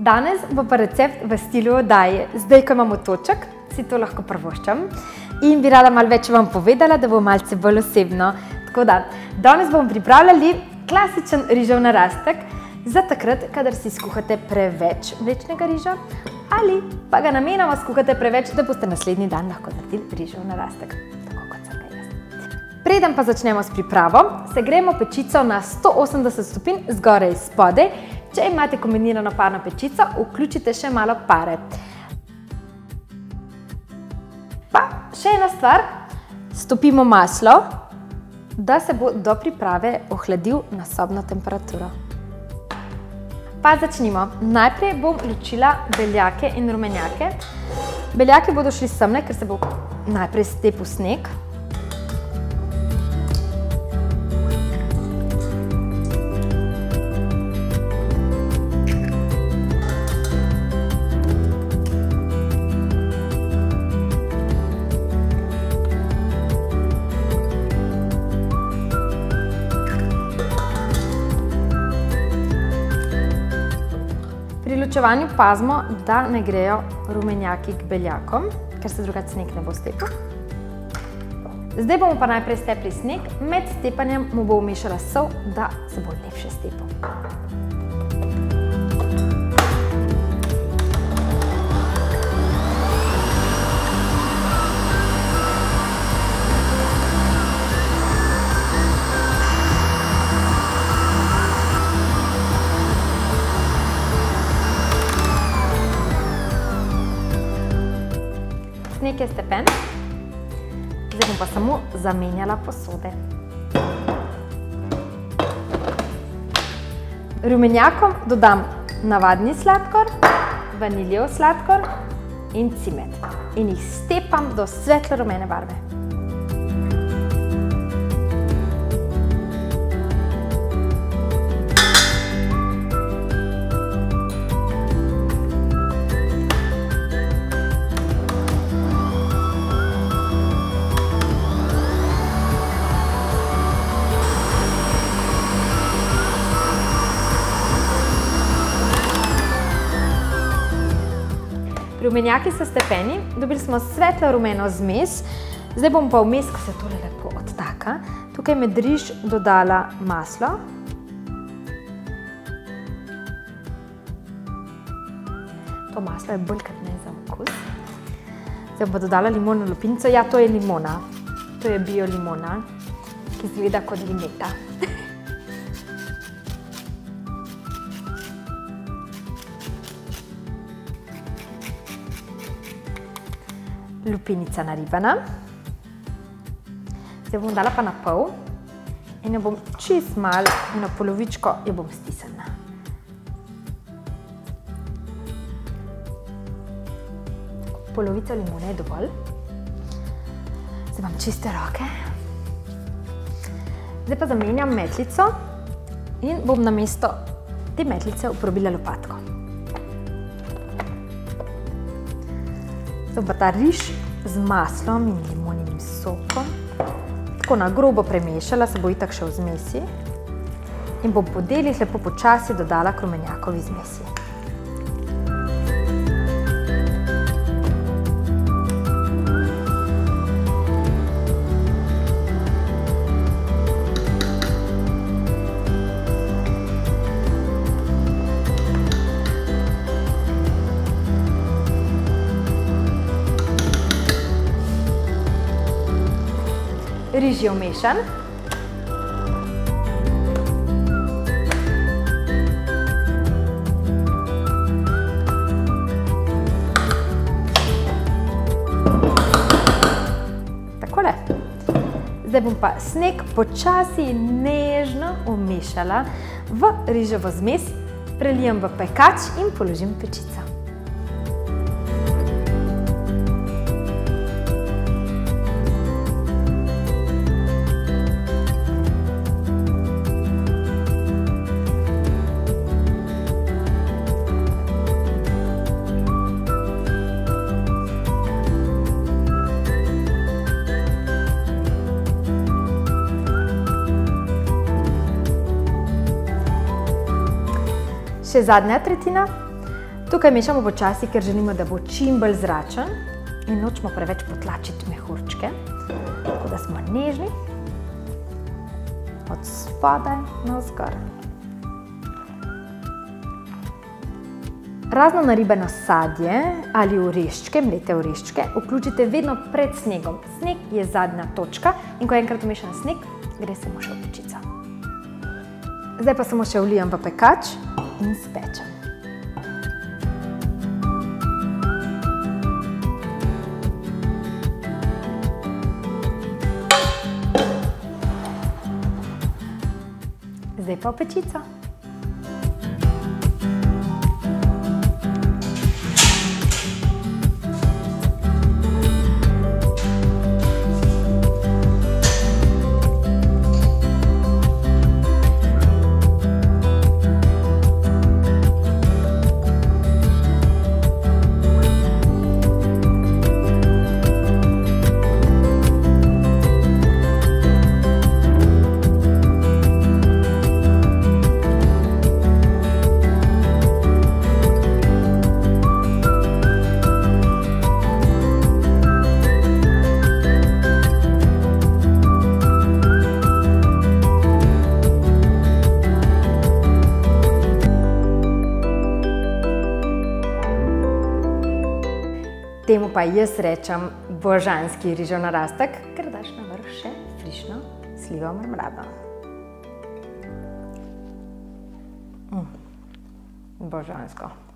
Danes bo pa recept v stilu oddaje. Zdaj, ko imamo toček, si to lahko privoščam in bi rada malo več vam povedala, da bo malce bolj osebno. Tako da, danes bomo pripravljali klasičen rižev narastek za takrat, kadar si skuhate preveč mlečnega riža ali pa ga namenoma skuhate preveč, da boste naslednji dan lahko naredili rižev narastek. Tako kot sem ga jaz. Preden pa začnemo s pripravo, segrejemo pečico na 180 stopinj zgoraj in spodaj. Če imate kombinirano parno pečico, vključite še malo pare. Pa še ena stvar, stopimo maslo, da se bo do priprave ohladil na sobno temperaturo. Pa začnimo. Najprej bom ločila beljake in rumenjake. Beljaki bodo šli semle, ker se bo najprej stepel sneg. Pri ločevanju pazimo, da ne grejo rumenjaki k beljakom, ker se drugače sneg ne bo stepel. Zdaj bomo pa najprej stepli sneg, med stepanjem mu bo vmešala sol, da se bo lepše stepel. Sneg je stepen, zdaj bom pa samo zamenjala posode. Rumenjakom dodam navadni sladkor, vaniljev sladkor in cimet in jih stepam do svetlo rumene barve. Rumenjaki so stepeni, dobili smo svetlo rumeno zmes, zdaj bom pa vmes, ko se tole lepo odtaka, tukaj med riž dodala maslo. To maslo je bolj kot ne za okus. Zdaj bom pa dodala limonno lupinico, ja, to je limona, to je bio limona, ki izgleda kot limeta. Lupinica naribana. Zdaj bom dala pa na pol in jo bom čist malo, eno polovičko jo bom stisnila. Polovica limone je dovolj. Zdaj imam čiste roke. Zdaj pa zamenjam metlico in bom namesto te metlice uporabila lopatko. Zdaj bom pa ta riž z maslom in limonim sokom tako na grobo premešala, se bo itak še v zmesi in bom po delih lepo počasi dodala k rumenjakovi zmesi. Riž je vmešan. Takole. Zdaj bom pa sneg počasi in nežno vmešala v riževo zmes, prelijem v pekač in položim v pečico. Še zadnja tretjina. Tukaj mešamo počasi, ker želimo, da bo čim bolj zračen in nočemo preveč potlačiti mehurčke. Tako da smo nežni. Od spodaj navzgor. Razno naribano sadje ali oreščke, mlete oreščke, vključite vedno pred snegom. Sneg je zadnja točka in ko je enkrat vmešan sneg, gre samo še v pečico. Zdaj pa samo še vlijam v pekač in spečem. Zdaj pa v pečico. Temu pa jaz rečem božanski rižev narastek, ker daš na vrh še frišno slivo marmelado. Božansko.